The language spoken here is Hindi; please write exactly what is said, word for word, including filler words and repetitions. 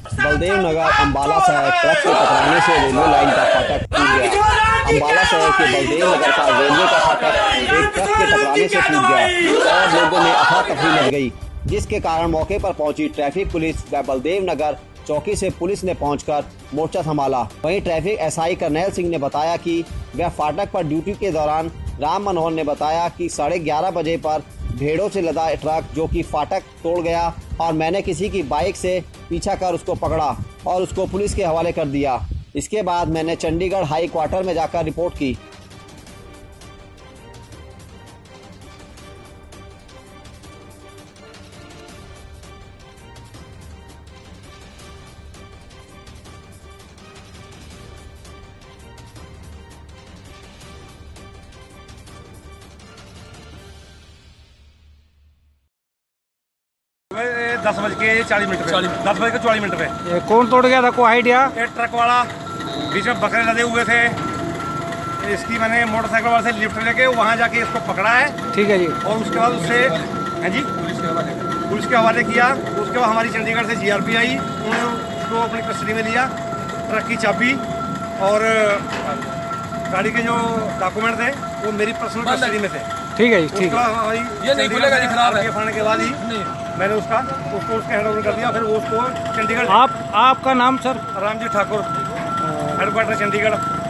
बलदेव नगर अम्बाला शहर ट्रक से टकराने से रेलवे लाइन का फाटक टूट गया। अम्बाला शहर के बलदेव नगर का रेलवे का फाटक एक ट्रक के टकराने से टूट गया और लोगों में अफरा तफरी मच गई, जिसके कारण मौके पर पहुंची ट्रैफिक पुलिस व बलदेव नगर चौकी से पुलिस ने पहुंचकर मोर्चा संभाला। वहीं ट्रैफिक एसआई करनैल सिंह ने बताया कि वह फाटक पर ड्यूटी के दौरान राम मनोहर ने बताया कि साढ़े ग्यारह बजे पर भेड़ों से लदा ट्रक जो कि फाटक तोड़ गया और मैंने किसी की बाइक से पीछा कर उसको पकड़ा और उसको पुलिस के हवाले कर दिया। इसके बाद मैंने चंडीगढ़ हाई क्वार्टर में जाकर रिपोर्ट की। दस बज के चालीस मिनट पे दस बज के चालीस मिनट पे ये कौन तोड़ गया था, कोई आइडिया? ये ट्रक वाला बीच में बकरे लदे हुए थे, इसकी मैंने मोटरसाइकिल वाले से लिफ्ट लेके वहाँ जाके इसको पकड़ा है। ठीक है जी। और उसके बाद उससे हाँ जी पुलिस के हवाले पुलिस के हवाले किया। उसके बाद हमारी चंडीगढ़ से जीआरपी आई, उन्होंने उसको अपनी कस्टडी में लिया। ट्रक की चाबी और गाड़ी के जो डॉक्यूमेंट थे वो मेरी पर्सनल कस्टडी में थे। ठीक है जी, ठीक है। ये नहीं खुलेगा जी, खराब है। फाड़ने के बाद ही मैंने उसका उसको उसके हैंड ओवर कर दिया। फिर वो उसको चंडीगढ़। आप आपका नाम सर? राम जी ठाकुर, हेडक्वार्टर चंडीगढ़।